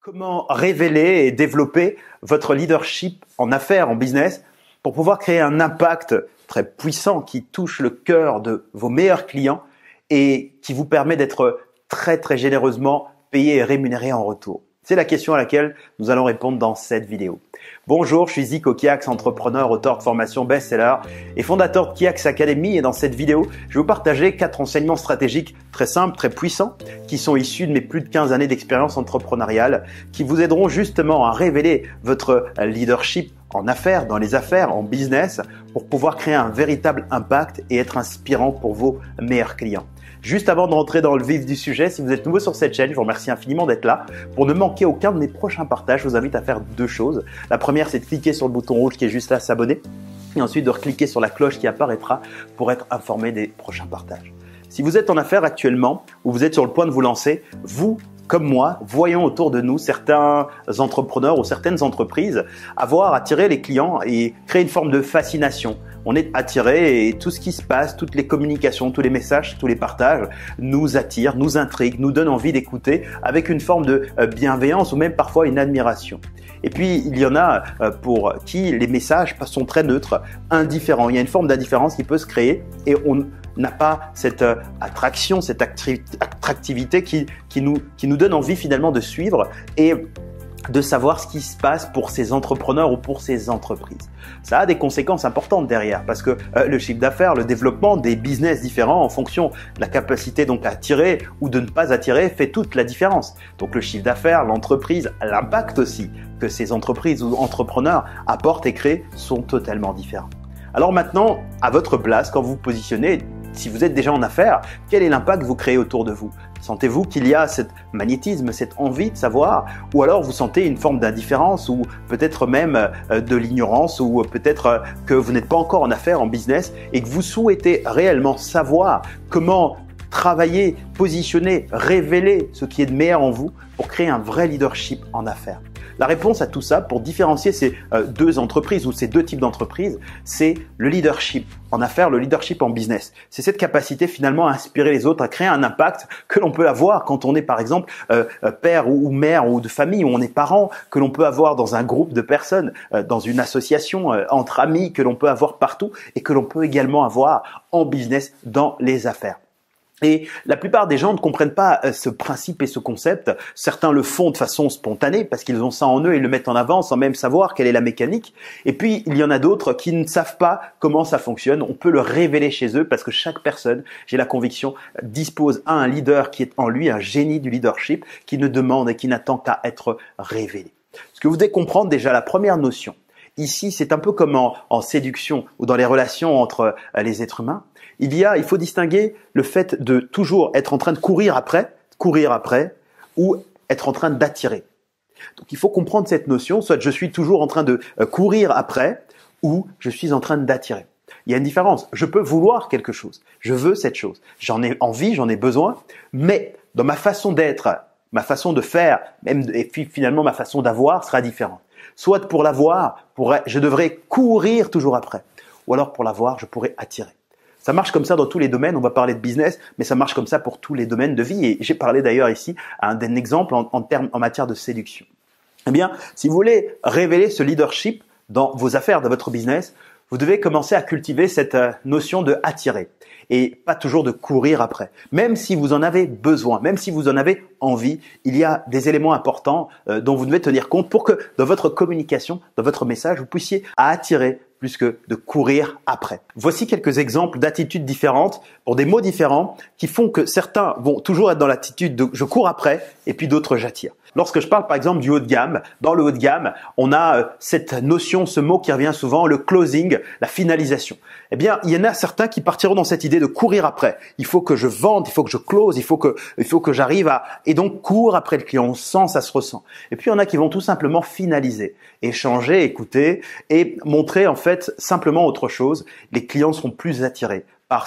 Comment révéler et développer votre leadership en affaires, en business, pour pouvoir créer un impact très puissant qui touche le cœur de vos meilleurs clients et qui vous permet d'être très généreusement payé et rémunéré en retour? C'est la question à laquelle nous allons répondre dans cette vidéo. Bonjour, je suis Zico Kiax, entrepreneur, auteur de formation best-seller et fondateur de Kiax Academy. Et dans cette vidéo, je vais vous partager 4 enseignements stratégiques très simples, très puissants, qui sont issus de mes plus de 15 années d'expérience entrepreneuriale, qui vous aideront justement à révéler votre leadership en affaires, dans les affaires, en business, pour pouvoir créer un véritable impact et être inspirant pour vos meilleurs clients. Juste avant de rentrer dans le vif du sujet, si vous êtes nouveau sur cette chaîne, je vous remercie infiniment d'être là. Pour ne manquer aucun de mes prochains partages, je vous invite à faire 2 choses. La première, c'est de cliquer sur le bouton rouge qui est juste là, s'abonner. Et ensuite, de recliquer sur la cloche qui apparaîtra pour être informé des prochains partages. Si vous êtes en affaires actuellement ou vous êtes sur le point de vous lancer, vous, comme moi, voyons autour de nous certains entrepreneurs ou certaines entreprises avoir attiré les clients et créer une forme de fascination. On est attiré et tout ce qui se passe, toutes les communications, tous les messages, tous les partages nous attirent, nous intriguent, nous donnent envie d'écouter avec une forme de bienveillance ou même parfois une admiration. Et puis, il y en a pour qui les messages sont très neutres, indifférents. Il y a une forme d'indifférence qui peut se créer et on n'a pas cette attraction, cette attractivité qui nous donne envie finalement de suivre et de savoir ce qui se passe pour ces entrepreneurs ou pour ces entreprises. Ça a des conséquences importantes derrière parce que le chiffre d'affaires, le développement des business différents en fonction de la capacité donc à attirer ou de ne pas attirer fait toute la différence. Donc le chiffre d'affaires, l'entreprise, l'impact aussi que ces entreprises ou entrepreneurs apportent et créent sont totalement différents. Alors maintenant, à votre place, quand vous vous positionnez, si vous êtes déjà en affaires, quel est l'impact que vous créez autour de vous? Sentez-vous qu'il y a ce magnétisme, cette envie de savoir, ou alors vous sentez une forme d'indifférence ou peut-être même de l'ignorance ou peut-être que vous n'êtes pas encore en affaires, en business et que vous souhaitez réellement savoir comment travailler, positionner, révéler ce qui est de meilleur en vous pour créer un vrai leadership en affaires. La réponse à tout ça, pour différencier ces 2 entreprises ou ces 2 types d'entreprises, c'est le leadership en affaires, le leadership en business. C'est cette capacité finalement à inspirer les autres, à créer un impact que l'on peut avoir quand on est par exemple père ou mère ou de famille, ou on est parent, que l'on peut avoir dans un groupe de personnes, dans une association, entre amis, que l'on peut avoir partout et que l'on peut également avoir en business dans les affaires. Et la plupart des gens ne comprennent pas ce principe et ce concept. Certains le font de façon spontanée parce qu'ils ont ça en eux et le mettent en avant sans même savoir quelle est la mécanique. Et puis, il y en a d'autres qui ne savent pas comment ça fonctionne. On peut le révéler chez eux parce que chaque personne, j'ai la conviction, dispose à un leader qui est en lui un génie du leadership qui ne demande et qui n'attend qu'à être révélé. Ce que vous devez comprendre déjà, la première notion, ici, c'est un peu comme en séduction ou dans les relations entre les êtres humains. Il faut distinguer le fait de toujours être en train de courir après ou être en train d'attirer. Donc, il faut comprendre cette notion, soit je suis toujours en train de courir après ou je suis en train d'attirer. Il y a une différence. Je peux vouloir quelque chose. Je veux cette chose. J'en ai envie, j'en ai besoin, mais dans ma façon d'être, ma façon de faire, et puis finalement ma façon d'avoir sera différente. Soit pour l'avoir, je devrais courir toujours après. Ou alors pour l'avoir, je pourrais attirer. Ça marche comme ça dans tous les domaines. On va parler de business, mais ça marche comme ça pour tous les domaines de vie. Et j'ai parlé d'ailleurs ici d'un exemple en matière de séduction. Eh bien, si vous voulez révéler ce leadership dans vos affaires, dans votre business, vous devez commencer à cultiver cette notion de attirer et pas toujours de courir après. Même si vous en avez besoin, même si vous en avez envie, il y a des éléments importants dont vous devez tenir compte pour que dans votre communication, dans votre message, vous puissiez attirer plus que de courir après. Voici quelques exemples d'attitudes différentes pour des mots différents qui font que certains vont toujours être dans l'attitude de je cours après et puis d'autres j'attire. Lorsque je parle par exemple du haut de gamme, dans le haut de gamme, on a cette notion, ce mot qui revient souvent, le closing, la finalisation. Eh bien, il y en a certains qui partiront dans cette idée de courir après. Il faut que je vende, il faut que je close, il faut que j'arrive à… Et donc, cours après le client, on sent, ça se ressent. Et puis, il y en a qui vont tout simplement finaliser, échanger, écouter et montrer en fait simplement autre chose. Les clients seront plus attirés par cette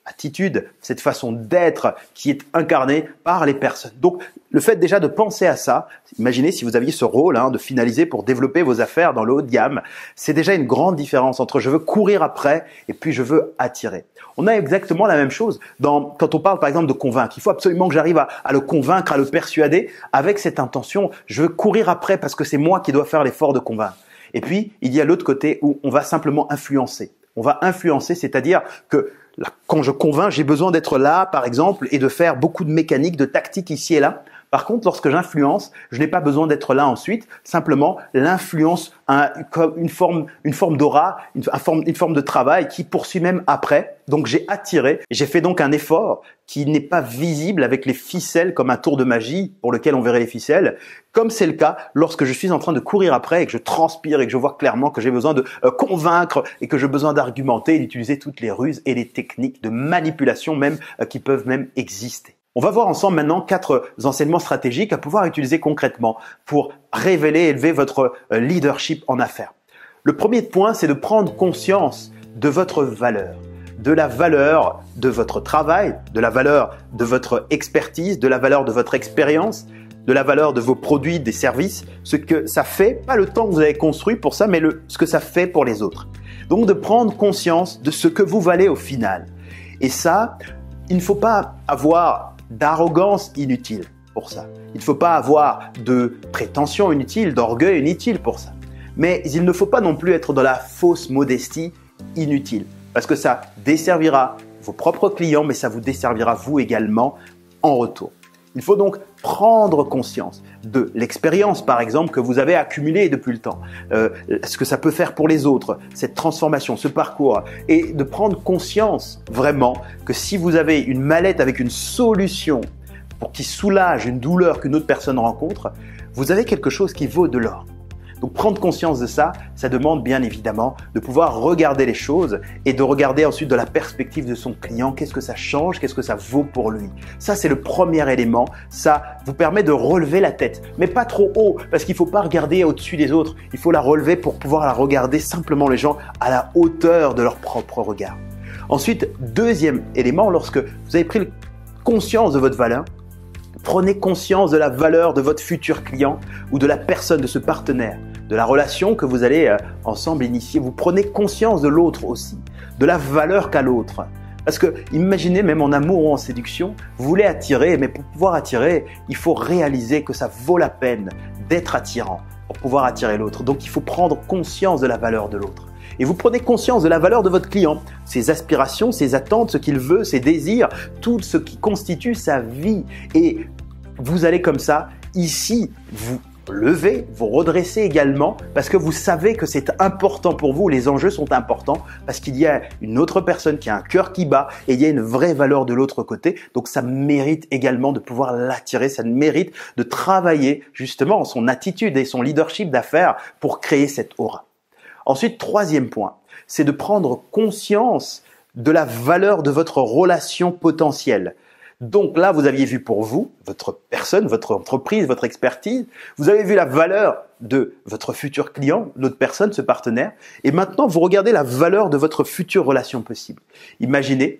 attitude, cette façon d'être qui est incarnée par les personnes. Donc, le fait déjà de penser à ça, imaginez si vous aviez ce rôle de finaliser pour développer vos affaires dans le haut de gamme, c'est déjà une grande différence entre je veux courir après et puis je veux attirer. On a exactement la même chose quand on parle par exemple de convaincre. Il faut absolument que j'arrive à le convaincre, à le persuader avec cette intention. Je veux courir après parce que c'est moi qui dois faire l'effort de convaincre. Et puis, il y a l'autre côté où on va simplement influencer. On va influencer, c'est-à-dire que quand je convainc, j'ai besoin d'être là, par exemple, et de faire beaucoup de mécanique, de tactique ici et là. Par contre, lorsque j'influence, je n'ai pas besoin d'être là ensuite. Simplement, l'influence a une forme d'aura, une forme de travail qui poursuit même après. Donc, j'ai attiré. J'ai fait donc un effort qui n'est pas visible avec les ficelles comme un tour de magie pour lequel on verrait les ficelles. Comme c'est le cas lorsque je suis en train de courir après et que je transpire et que je vois clairement que j'ai besoin de convaincre et que j'ai besoin d'argumenter et d'utiliser toutes les ruses et les techniques de manipulation même qui peuvent même exister. On va voir ensemble maintenant 4 enseignements stratégiques à pouvoir utiliser concrètement pour révéler et élever votre leadership en affaires. Le premier point, c'est de prendre conscience de votre valeur, de la valeur de votre travail, de la valeur de votre expertise, de la valeur de votre expérience, de la valeur de vos produits, des services, ce que ça fait, pas le temps que vous avez construit pour ça, mais ce que ça fait pour les autres. Donc de prendre conscience de ce que vous valez au final. Et ça, il ne faut pas avoir d'arrogance inutile pour ça. Il ne faut pas avoir de prétention inutile, d'orgueil inutile pour ça. Mais il ne faut pas non plus être dans la fausse modestie inutile parce que ça desservira vos propres clients, mais ça vous desservira vous également en retour. Il faut donc prendre conscience de l'expérience, par exemple, que vous avez accumulée depuis le temps, ce que ça peut faire pour les autres, cette transformation, ce parcours, et de prendre conscience vraiment que si vous avez une mallette avec une solution pour qui soulage une douleur qu'une autre personne rencontre, vous avez quelque chose qui vaut de l'or. Donc prendre conscience de ça, ça demande bien évidemment de pouvoir regarder les choses et de regarder ensuite de la perspective de son client, qu'est-ce que ça change, qu'est-ce que ça vaut pour lui. Ça, c'est le premier élément. Ça vous permet de relever la tête, mais pas trop haut parce qu'il ne faut pas regarder au-dessus des autres. Il faut la relever pour pouvoir la regarder simplement les gens à la hauteur de leur propre regard. Ensuite, deuxième élément, lorsque vous avez pris conscience de votre valeur, prenez conscience de la valeur de votre futur client ou de la personne, de ce partenaire, de la relation que vous allez ensemble initier. Vous prenez conscience de l'autre aussi, de la valeur qu'a l'autre. Parce que imaginez même en amour ou en séduction, vous voulez attirer, mais pour pouvoir attirer, il faut réaliser que ça vaut la peine d'être attirant pour pouvoir attirer l'autre. Donc il faut prendre conscience de la valeur de l'autre. Et vous prenez conscience de la valeur de votre client, ses aspirations, ses attentes, ce qu'il veut, ses désirs, tout ce qui constitue sa vie. Et vous allez comme ça, ici, vous lever, vous redresser également parce que vous savez que c'est important pour vous, les enjeux sont importants parce qu'il y a une autre personne qui a un cœur qui bat et il y a une vraie valeur de l'autre côté. Donc ça mérite également de pouvoir l'attirer, ça mérite de travailler justement son attitude et son leadership d'affaires pour créer cette aura. Ensuite, troisième point, c'est de prendre conscience de la valeur de votre relation potentielle. Donc là, vous aviez vu pour vous, votre personne, votre entreprise, votre expertise, vous avez vu la valeur de votre futur client, l'autre personne, ce partenaire, et maintenant vous regardez la valeur de votre future relation possible. Imaginez,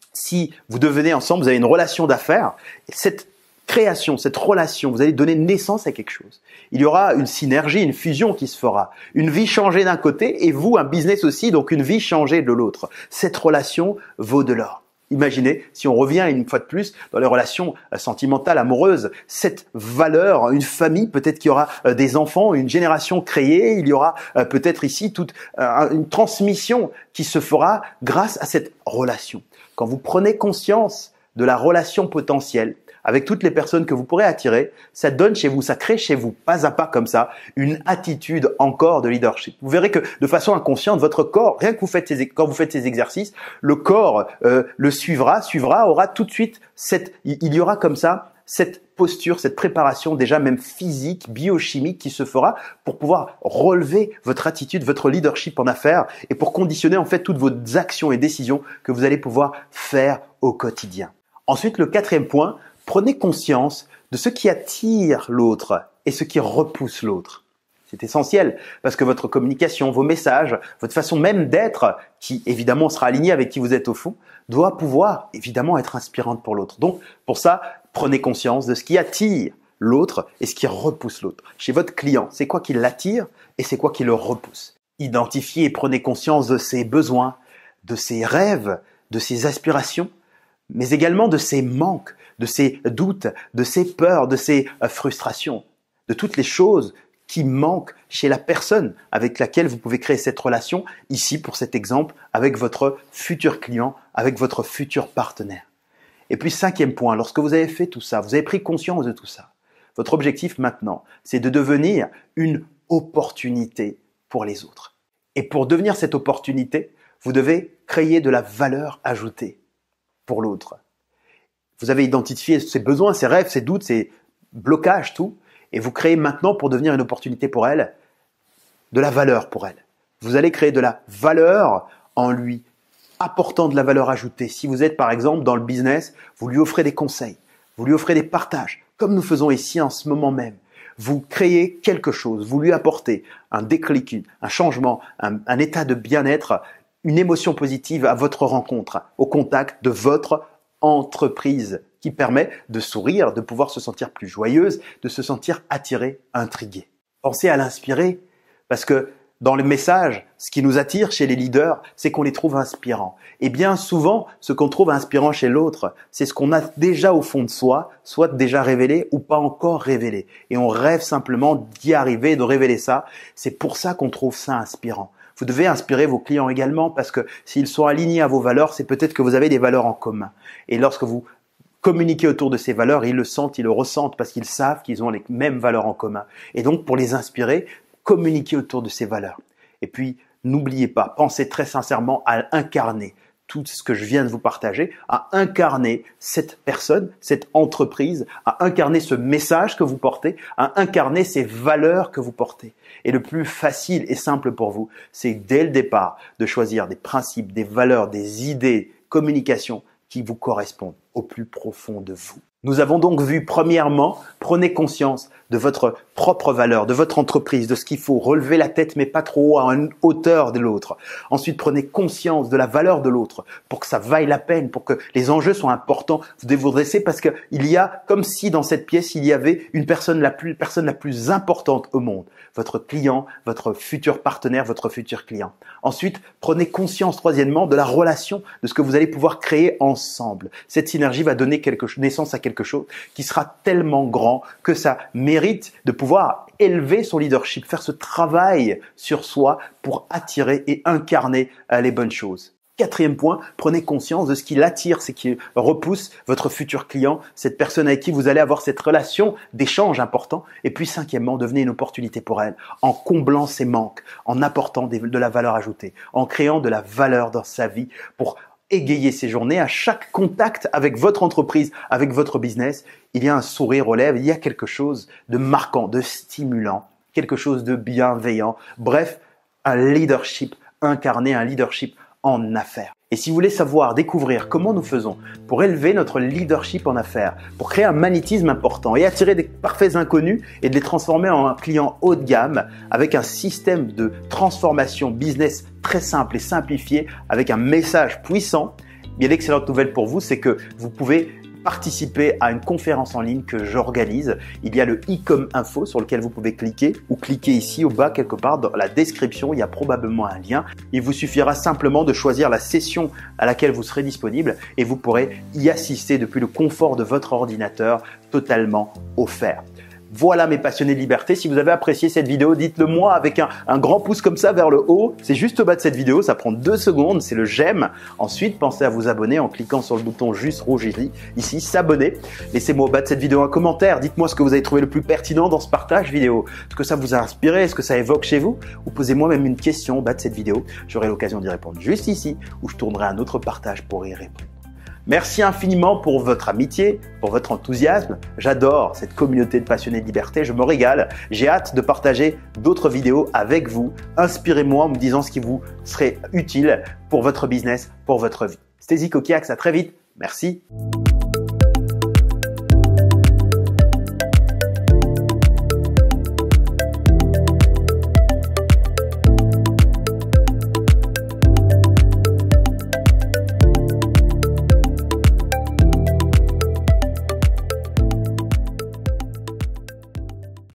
si vous devenez ensemble, vous avez une relation d'affaires, et cette création, cette relation, vous allez donner naissance à quelque chose. Il y aura une synergie, une fusion qui se fera. Une vie changée d'un côté et vous, un business aussi, donc une vie changée de l'autre. Cette relation vaut de l'or. Imaginez, si on revient une fois de plus dans les relations sentimentales, amoureuses, cette valeur, une famille, peut-être qu'il y aura des enfants, une génération créée, il y aura peut-être ici toute une transmission qui se fera grâce à cette relation. Quand vous prenez conscience de la relation potentielle, avec toutes les personnes que vous pourrez attirer, ça donne chez vous, ça crée chez vous, pas à pas comme ça, une attitude encore de leadership. Vous verrez que de façon inconsciente, votre corps, rien que quand vous faites ces exercices, le corps le suivra, aura tout de suite il y aura comme ça cette posture, cette préparation déjà même physique, biochimique qui se fera pour pouvoir relever votre attitude, votre leadership en affaires et pour conditionner en fait toutes vos actions et décisions que vous allez pouvoir faire au quotidien. Ensuite, le quatrième point, prenez conscience de ce qui attire l'autre et ce qui repousse l'autre. C'est essentiel parce que votre communication, vos messages, votre façon même d'être, qui évidemment sera alignée avec qui vous êtes au fond, doit pouvoir évidemment être inspirante pour l'autre. Donc pour ça, prenez conscience de ce qui attire l'autre et ce qui repousse l'autre. Chez votre client, c'est quoi qui l'attire et c'est quoi qui le repousse. Identifiez et prenez conscience de ses besoins, de ses rêves, de ses aspirations, mais également de ses manques, de ses doutes, de ses peurs, de ses frustrations, de toutes les choses qui manquent chez la personne avec laquelle vous pouvez créer cette relation, ici pour cet exemple, avec votre futur client, avec votre futur partenaire. Et puis 5e point, lorsque vous avez fait tout ça, vous avez pris conscience de tout ça, votre objectif maintenant, c'est de devenir une opportunité pour les autres. Et pour devenir cette opportunité, vous devez créer de la valeur ajoutée pour l'autre. Vous avez identifié ses besoins, ses rêves, ses doutes, ses blocages, tout. Et vous créez maintenant, pour devenir une opportunité pour elle, de la valeur pour elle. Vous allez créer de la valeur en lui apportant de la valeur ajoutée. Si vous êtes par exemple dans le business, vous lui offrez des conseils, vous lui offrez des partages, comme nous faisons ici en ce moment même. Vous créez quelque chose, vous lui apportez un déclic, un changement, un état de bien-être, une émotion positive à votre rencontre, au contact de votre entreprise, qui permet de sourire, de pouvoir se sentir plus joyeuse, de se sentir attirée, intriguée. Pensez à l'inspirer, parce que dans les messages, ce qui nous attire chez les leaders, c'est qu'on les trouve inspirants. Et bien souvent, ce qu'on trouve inspirant chez l'autre, c'est ce qu'on a déjà au fond de soi, soit déjà révélé ou pas encore révélé. Et on rêve simplement d'y arriver, de révéler ça. C'est pour ça qu'on trouve ça inspirant. Vous devez inspirer vos clients également, parce que s'ils sont alignés à vos valeurs, c'est peut-être que vous avez des valeurs en commun. Et lorsque vous communiquer autour de ces valeurs, ils le sentent, ils le ressentent parce qu'ils savent qu'ils ont les mêmes valeurs en commun. Et donc, pour les inspirer, communiquez autour de ces valeurs. Et puis, n'oubliez pas, pensez très sincèrement à incarner tout ce que je viens de vous partager, à incarner cette personne, cette entreprise, à incarner ce message que vous portez, à incarner ces valeurs que vous portez. Et le plus facile et simple pour vous, c'est dès le départ de choisir des principes, des valeurs, des idées, communication qui vous correspondent au plus profond de vous. Nous avons donc vu, premièrement, prenez conscience de votre propre valeur, de votre entreprise, de ce qu'il faut, relever la tête mais pas trop haut à une hauteur de l'autre. Ensuite, prenez conscience de la valeur de l'autre pour que ça vaille la peine, pour que les enjeux soient importants. Vous devez vous dresser parce qu'il y a, comme si dans cette pièce, il y avait une personne la plus importante au monde. Votre client, votre futur partenaire, votre futur client. Ensuite, prenez conscience, troisièmement, de la relation, de ce que vous allez pouvoir créer ensemble. Cette synergie va donner naissance à quelque chose qui sera tellement grand que ça mérite de pouvoir élever son leadership, faire ce travail sur soi pour attirer et incarner les bonnes choses. 4e point, prenez conscience de ce qui l'attire, ce qui repousse votre futur client, cette personne avec qui vous allez avoir cette relation d'échange important. Et puis 5e, devenez une opportunité pour elle en comblant ses manques, en apportant de la valeur ajoutée, en créant de la valeur dans sa vie pour égayer ses journées. À chaque contact avec votre entreprise, avec votre business, il y a un sourire aux lèvres, il y a quelque chose de marquant, de stimulant, quelque chose de bienveillant. Bref, un leadership incarné, un leadership en affaires. Et si vous voulez savoir, découvrir comment nous faisons pour élever notre leadership en affaires, pour créer un magnétisme important et attirer des parfaits inconnus et de les transformer en un client haut de gamme avec un système de transformation business très simple et simplifié avec un message puissant, bien l'excellente nouvelle pour vous, c'est que vous pouvez participer à une conférence en ligne que j'organise. Il y a le e-com info sur lequel vous pouvez cliquer ou cliquer ici au bas quelque part dans la description. Il y a probablement un lien. Il vous suffira simplement de choisir la session à laquelle vous serez disponible et vous pourrez y assister depuis le confort de votre ordinateur totalement offert. Voilà mes passionnés de liberté, si vous avez apprécié cette vidéo, dites-le moi avec un grand pouce comme ça vers le haut. C'est juste au bas de cette vidéo, ça prend 2 secondes, c'est le j'aime. Ensuite, pensez à vous abonner en cliquant sur le bouton juste rouge ici, s'abonner. Laissez-moi au bas de cette vidéo un commentaire, dites-moi ce que vous avez trouvé le plus pertinent dans ce partage vidéo. Est-ce que ça vous a inspiré, est-ce que ça évoque chez vous? Ou posez-moi même une question au bas de cette vidéo, j'aurai l'occasion d'y répondre juste ici, ou je tournerai un autre partage pour y répondre. Merci infiniment pour votre amitié, pour votre enthousiasme. J'adore cette communauté de passionnés de liberté, je me régale. J'ai hâte de partager d'autres vidéos avec vous. Inspirez-moi en me disant ce qui vous serait utile pour votre business, pour votre vie. C'était Zico Kiax, à très vite. Merci.